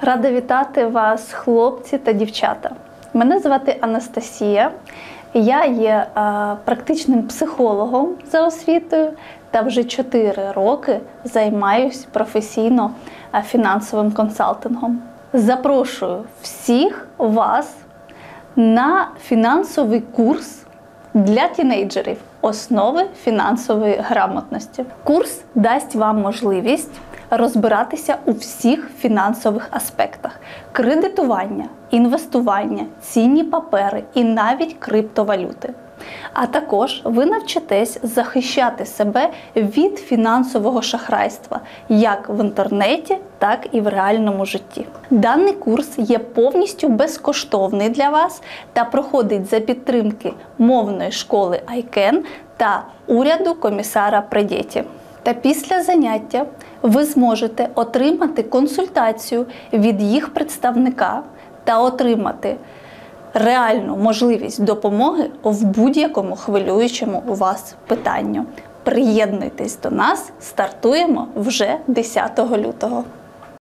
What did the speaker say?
Рада вітати вас, хлопці та дівчата. Мене звати Анастасія. Я є практичним психологом за освітою та вже 4 роки займаюся професійно фінансовим консалтингом. Запрошую всіх вас на фінансовий курс для тінейджерів «Основи фінансової грамотності». Курс дасть вам можливість розбиратися у всіх фінансових аспектах – кредитування, інвестування, цінні папери і навіть криптовалюти. А також ви навчитесь захищати себе від фінансового шахрайства як в інтернеті, так і в реальному житті. Даний курс є повністю безкоштовний для вас та проходить за підтримки мовної школи ICANN та уряду комісара при діті. Та після заняття ви зможете отримати консультацію від їх представника та отримати реальну можливість допомоги в будь-якому хвилюючому у вас питанню. Приєднуйтесь до нас, стартуємо вже 10 лютого.